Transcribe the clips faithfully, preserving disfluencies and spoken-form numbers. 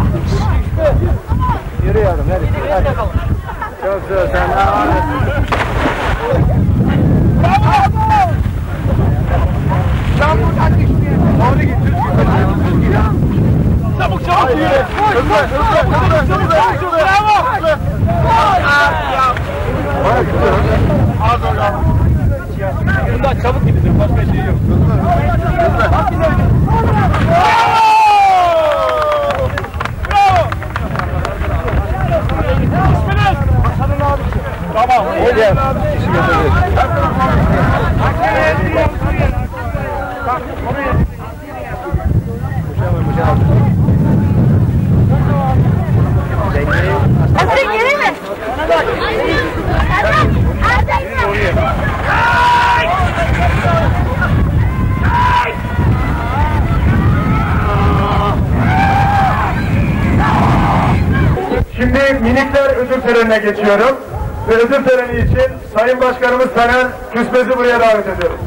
Yürü yavrum, hadi. Çok güzel, sen devam et. Bravo! Sen buradan düşmeyin. Doğru git, düz git. Çabuk, çabuk yürü. Hızlı, hızlı, hızlı, hızlı. Bravo! Az oradan. Bundan çabuk gidilir, başka şey yok. Hızlı, hızlı. Tamam, öyle. İşi götürürüz. Asıl yeri mi? Erdem! Erdem! Şimdi minikler ödül törenine geçiyorum. Ve ödül töreni için Sayın Başkanımız Taner Küspez'i buraya davet ediyoruz.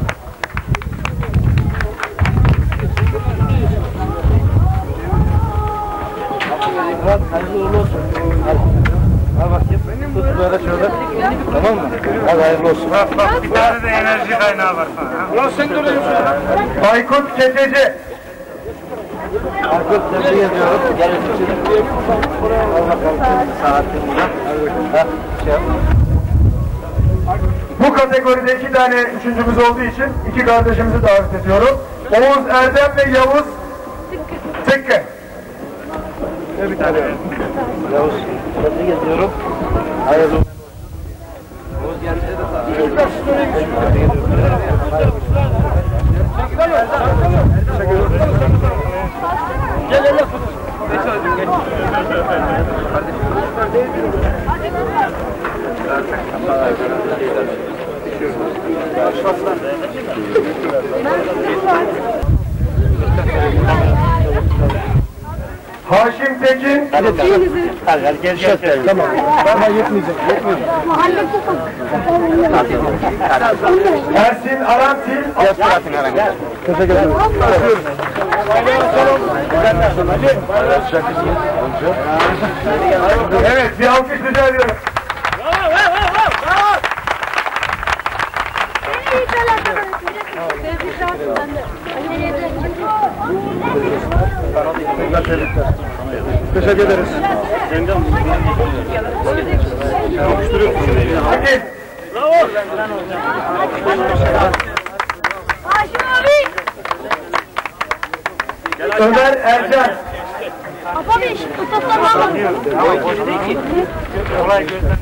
Hayırlı uğurlu olsun. Al bakayım. Tut böyle şöyle. Tamam mı? Hadi hayırlı olsun. Bak bak bir tane de enerji kaynağı var falan. Ulan sen duruyorsun. Aykut Keçeci. Aykut tebrik ediyorum. Gelin için. Al bakalım. Saatini buradan. Ha, şey yap. Bu kategoride iki tane üçüncümüz olduğu için iki kardeşimizi davet ediyorum. Oğuz Erdem ve Yavuz Tekke. Bir tane. Yavuz tebrik ediyorum. Hayırlı olsun. Oğuz geldi de gel gel. Geç hadi geç. Haşim Tekin. Hadi hadi hadi gel gel. Tamam. Bana yetmeyecek. Yetmeyecek. Ersin Arantil. Gel Fırat'ın herhangi. Teşekkür ederim. Evet, bir alkış rica ediyorum. Teşekkür ederiz. Hadi. Haşim abi! Ömer Ercan. Afamış, tutasam alın. Olay gözden.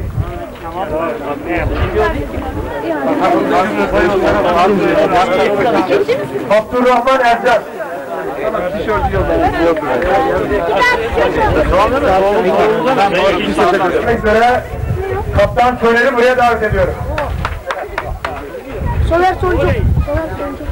Abdurrahman Ercan. Tişörtü yok. Yok. Görüşmek üzere. Kaptan Soner'i buraya davet ediyorum. Soner Soncu. Soner Soncu.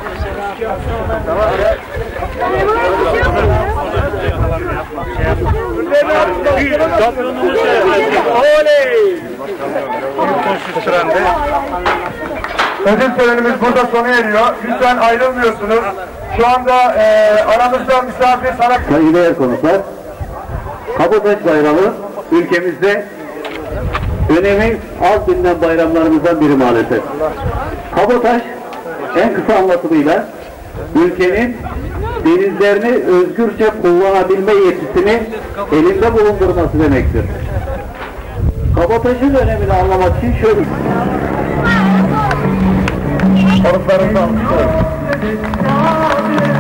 Ödül törenimiz burada sona eriyor. Lütfen ayrılmıyorsunuz. Şu anda e, aramızda misafir sanat... Saygıdeğer konuklar, Kabataş Bayramı ülkemizde önemi az bilinen bayramlarımızdan biri maalesef. Kabataş en kısa anlatımıyla ülkenin denizlerini özgürce kullanabilme yetisini elinde bulundurması demektir. Kabataş'ın önemini anlamak için şöyle... Konuklarımızı almışlar.